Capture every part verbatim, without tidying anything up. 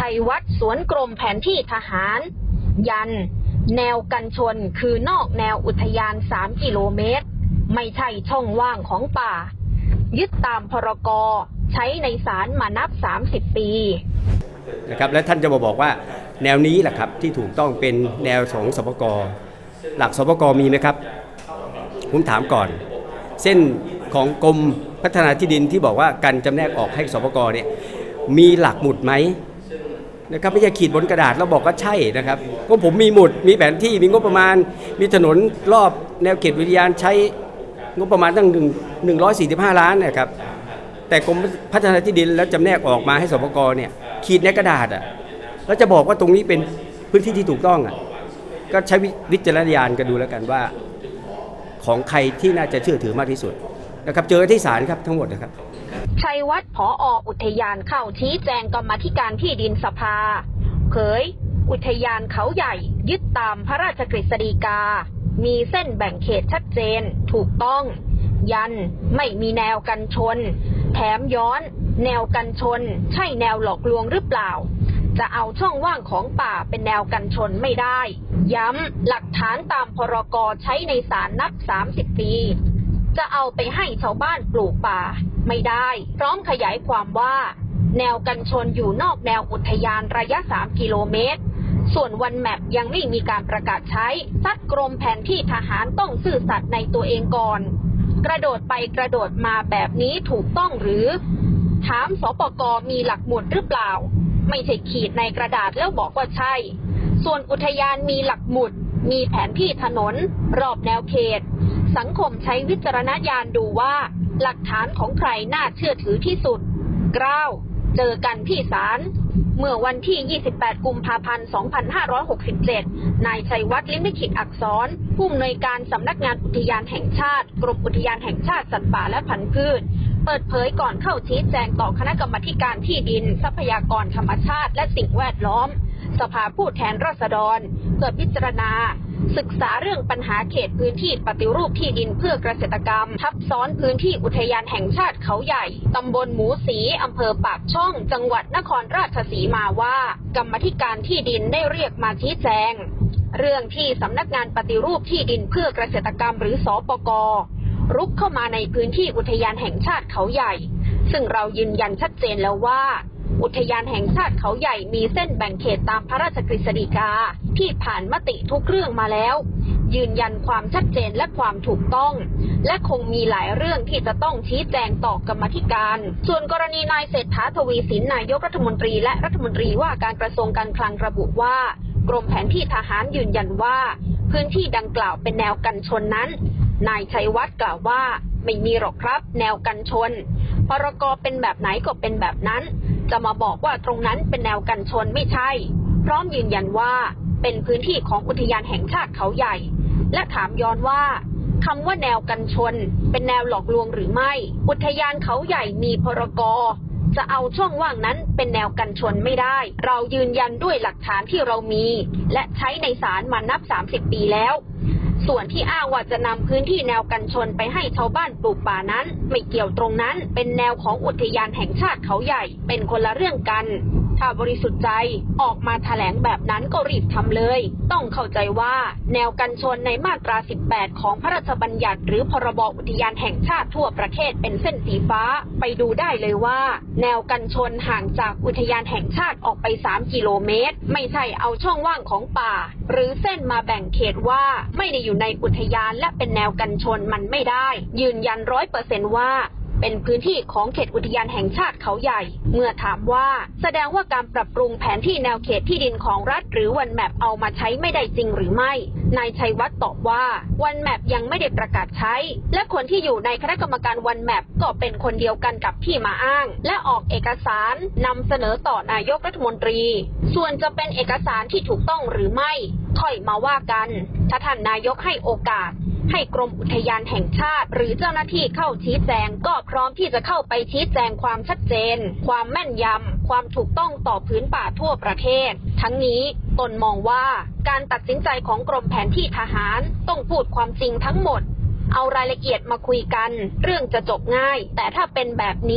ชัยวัฒน์สวนกรมแผนที่ทหารยันแนวกันชนคือนอกแนวอุทยานสามกิโลเมตรไม่ใช่ช่องว่างของป่ายึดตามพรก.ใช้ในศาลมานับสามสิบปีนะครับและท่านจะมาบอกว่าแนวนี้แหละครับที่ถูกต้องเป็นแนวของสปก.หลักสปก.มีไหมครับผมถามก่อนเส้นของกรมพัฒนาที่ดินที่บอกว่าการจำแนกออกให้สปก.เนี่ยมีหลักหมุดไหมนะครับไม่ใช่ขีดบนกระดาษแล้วบอกว่าใช่นะครับก็ผมมีหมุดมีแผนที่มีงบประมาณมีถนนรอบแนวเขตอุทยานใช้งบประมาณตั้งหนึ่งหนึ่งร้อยสี่สิบห้าล้านนะครับแต่กรมพัฒนาที่ดินแล้วจำแนกออกมาให้สปก.เนี่ยขีดในกระดาษอ่ะแล้วจะบอกว่าตรงนี้เป็นพื้นที่ที่ถูกต้องอ่ะก็ใช้วิจารณญาณกันดูแล้วกันว่าของใครที่น่าจะเชื่อถือมากที่สุดนะครับเจอที่ศาลครับทั้งหมดนะครับชัยวัฒน์ผอ.อุทยานเข้าชี้แจงกรรมาธิการที่ดินสภาเผยอุทยานเขาใหญ่ยึดตามพระราชกฤษฎีกามีเส้นแบ่งเขตชัดเจนถูกต้องยันไม่มีแนวกันชนแถมย้อนแนวกันชนใช่แนวหลอกลวงหรือเปล่าจะเอาช่องว่างของป่าเป็นแนวกันชนไม่ได้ย้ำหลักฐานตามพรก.ใช้ในศาลนับสามสิบปีจะเอาไปให้ชาวบ้านปลูกป่าไม่ได้พร้อมขยายความว่าแนวกันชนอยู่นอกแนวอุทยานระยะสามกิโลเมตรส่วนวันแมปยังไม่มีการประกาศใช้ซัดกรมแผนที่ทหารต้องซื่อสัตย์ในตัวเองก่อนกระโดดไปกระโดดมาแบบนี้ถูกต้องหรือถามสปก.มีหลักหมุดหรือเปล่าไม่ใช่ขีดในกระดาษแล้วบอกว่าใช่ส่วนอุทยานมีหลักหมุดมีแผนที่ถนนรอบแนวเขตสังคมใช้วิจารณญาณดูว่าหลักฐานของใครน่าเชื่อถือที่สุดเกล้าเจอกันที่ศาลเมื่อวันที่ยี่สิบแปดกุมภาพันธ์สองพันห้าร้อยหกสิบเจ็ดนายชัยวัฒน์ลิ้มลิขิตอักษรผู้อำนวยการสำนักงานอุทยานแห่งชาติกรมอุทยานแห่งชาติสัตว์ป่าและพันธุ์พืชเปิดเผยก่อนเข้าชี้แจงต่อคณะกรรมาการที่ดินทรัพยากรธรรมชาติและสิ่งแวดล้อมสภาผู้แทนราษฎรเพื่อพิจารณาศึกษาเรื่องปัญหาเขตพื้นที่ปฏิรูปที่ดินเพื่อเกษตรกรรมทับซ้อนพื้นที่อุทยานแห่งชาติเขาใหญ่ตำบลหมูสีอำเภอปากช่องจังหวัดนครราชสีมาว่ากรรมาธิการที่ดินได้เรียกมาชี้แจงเรื่องที่สำนักงานปฏิรูปที่ดินเพื่อเกษตรกรรมหรือสปก.รุกเข้ามาในพื้นที่อุทยานแห่งชาติเขาใหญ่ซึ่งเรายืนยันชัดเจนแล้วว่าอุทยานแห่งชาติเขาใหญ่มีเส้นแบ่งเขตตามพระราชกฤษฎีกาที่ผ่านมติทุกเรื่องมาแล้วยืนยันความชัดเจนและความถูกต้องและคงมีหลายเรื่องที่จะต้องชี้แจงต่อกรรมาธิการส่วนกรณีนายเศรษฐาทวีสินนายกรัฐมนตรีและรัฐมนตรีว่าการกระทรวงการคลังระบุว่ากรมแผนที่ทหารยืนยันว่าพื้นที่ดังกล่าวเป็นแนวกันชนนั้นนายชัยวัฒน์กล่าวว่าไม่มีหรอกครับแนวกันชนพรก.เป็นแบบไหนก็เป็นแบบนั้นจะมาบอกว่าตรงนั้นเป็นแนวกันชนไม่ใช่พร้อมยืนยันว่าเป็นพื้นที่ของอุทยานแห่งชาติเขาใหญ่และถามย้อนว่าคำว่าแนวกันชนเป็นแนวหลอกลวงหรือไม่อุทยานเขาใหญ่มีพรก.จะเอาช่องว่างนั้นเป็นแนวกันชนไม่ได้เรายืนยันด้วยหลักฐานที่เรามีและใช้ในศาลมานับสามสิบปีแล้วส่วนที่อ้างว่าจะนำพื้นที่แนวกันชนไปให้ชาวบ้านปลูกป่านั้นไม่เกี่ยวตรงนั้นเป็นแนวของอุทยานแห่งชาติเขาใหญ่เป็นคนละเรื่องกันถ้าบริสุทธิ์ใจออกมาแถลงแบบนั้นก็รีบทำเลยต้องเข้าใจว่าแนวกันชนในมาตราสิบแปดของพระราชบัญญัติหรือพรบอุทยานแห่งชาติทั่วประเทศเป็นเส้นสีฟ้าไปดูได้เลยว่าแนวกันชนห่างจากอุทยานแห่งชาติออกไปสามกิโลเมตรไม่ใช่เอาช่องว่างของป่าหรือเส้นมาแบ่งเขตว่าไม่ได้อยู่ในอุทยานและเป็นแนวกันชนมันไม่ได้ยืนยันร้อยเปอร์เซ็นต์ว่าเป็นพื้นที่ของเขตอุทยานแห่งชาติเขาใหญ่เมื่อถามว่าแสดงว่าการปรับปรุงแผนที่แนวเขตที่ดินของรัฐหรือวันแมปเอามาใช้ไม่ได้จริงหรือไม่นายชัยวัฒน์ตอบว่าวันแมปยังไม่ได้ประกาศใช้และคนที่อยู่ในคณะกรรมการวันแมปก็เป็นคนเดียวกันกับที่มาอ้างและออกเอกสารนำเสนอต่อนายกรัฐมนตรีส่วนจะเป็นเอกสารที่ถูกต้องหรือไม่ค่อยมาว่ากันถ้าท่านนายกให้โอกาสให้กรมอุทยานแห่งชาติหรือเจ้าหน้าที่เข้าชี้แจงก็พร้อมที่จะเข้าไปชี้แจงความชัดเจนความแม่นยำความถูกต้องต่อพื้นป่าทั่วประเทศทั้งนี้ตนมองว่าการตัดสินใจของกรมแผนที่ทหารต้องพูดความจริงทั้งหมดเอารายละเอียดมาคุยกันเรื่องจะจบง่ายแต่ถ้าเป็นแบบนี้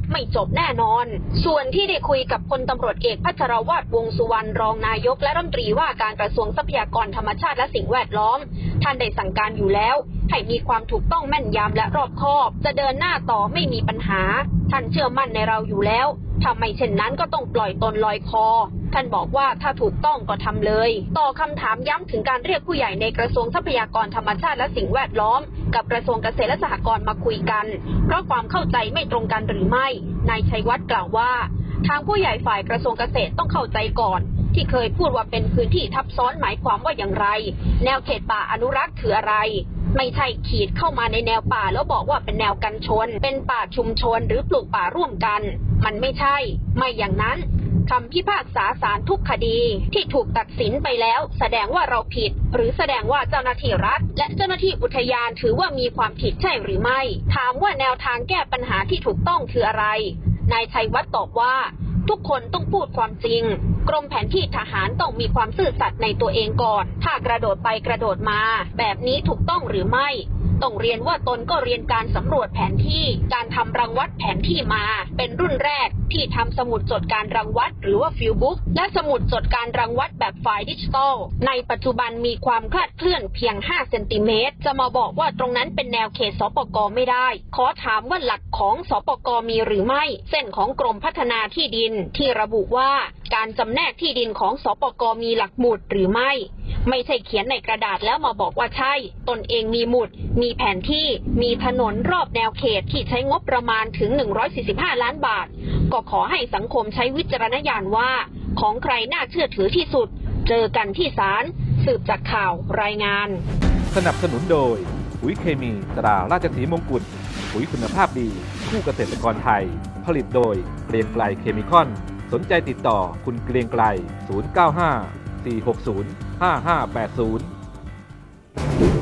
ไม่จบแน่นอนส่วนที่ได้คุยกับพลตำรวจเอกพัชรวาทวงษ์สุวรรณรองนายกและรัฐมนตรีว่าการกระทรวงทรัพยากรธรรมชาติและสิ่งแวดล้อมท่านได้สั่งการอยู่แล้วให้มีความถูกต้องแม่นยำและรอบคอบจะเดินหน้าต่อไม่มีปัญหาท่านเชื่อมั่นในเราอยู่แล้วถ้าไม่เช่นนั้นก็ต้องปล่อยตนลอยคอท่านบอกว่าถ้าถูกต้องก็ทำเลยต่อคำถามย้ำถึงการเรียกผู้ใหญ่ในกระทรวงทรัพยากรธรรมชาติและสิ่งแวดล้อมกับกระทรวงเกษตรและสหกรณ์มาคุยกันเพราะความเข้าใจไม่ตรงกันหรือไม่นายชัยวัฒน์กล่าวว่าทางผู้ใหญ่ฝ่ายกระทรวงเกษตรต้องเข้าใจก่อนที่เคยพูดว่าเป็นพื้นที่ทับซ้อนหมายความว่าอย่างไรแนวเขตป่าอนุรักษ์คืออะไรไม่ใช่ขีดเข้ามาในแนวป่าแล้วบอกว่าเป็นแนวกันชนเป็นป่าชุมชนหรือปลูกป่าร่วมกันมันไม่ใช่ไม่อย่างนั้นคำพิพากษาศาลทุกคดีที่ถูกตัดสินไปแล้วแสดงว่าเราผิดหรือแสดงว่าเจ้าหน้าที่รัฐและเจ้าหน้าที่อุทยานถือว่ามีความผิดใช่หรือไม่ถามว่าแนวทางแก้ปัญหาที่ถูกต้องคืออะไรนายชัยวัฒน์ตอบว่าทุกคนต้องพูดความจริงกรมแผนที่ทหารต้องมีความซื่อสัตย์ในตัวเองก่อนถ้ากระโดดไปกระโดดมาแบบนี้ถูกต้องหรือไม่ต้องเรียนว่าตนก็เรียนการสำรวจแผนที่การทำรังวัดแผนที่มาเป็นรุ่นแรกที่ทำสมุดจดการรังวัดหรือว่าฟิลบุ๊กและสมุดจดการรังวัดแบบไฟล์ดิจิทัลในปัจจุบันมีความคลาดเคลื่อนเพียงห้าเซนติเมตรจะมาบอกว่าตรงนั้นเป็นแนวเขตสปก.ไม่ได้ขอถามว่าหลักของสปก.มีหรือไม่เส้นของกรมพัฒนาที่ดินที่ระบุว่าการจำแนกที่ดินของสปก.มีหลักหมุดหรือไม่ไม่ใช่เขียนในกระดาษแล้วมาบอกว่าใช่ตนเองมีหมุดมีแผนที่มีถนนรอบแนวเขตที่ใช้งบประมาณถึงหนึ่งร้อยสี่สิบห้าล้านบาทก็ขอให้สังคมใช้วิจารณญาณว่าของใครน่าเชื่อถือที่สุดเจอกันที่ศาลสืบจากข่าวรายงานสนับสนุนโดยปุ๋ยเคมีตราราชสีมงกุฎปุ๋ยคุณภาพดีคู่เกษตรกรไทยผลิตโดยเกรียงไกรเคมีคอนสนใจติดต่อคุณเกรียงไกรศูนย์ เก้า ห้า สี่ หก ศูนย์ ห้า ห้า แปด ศูนย์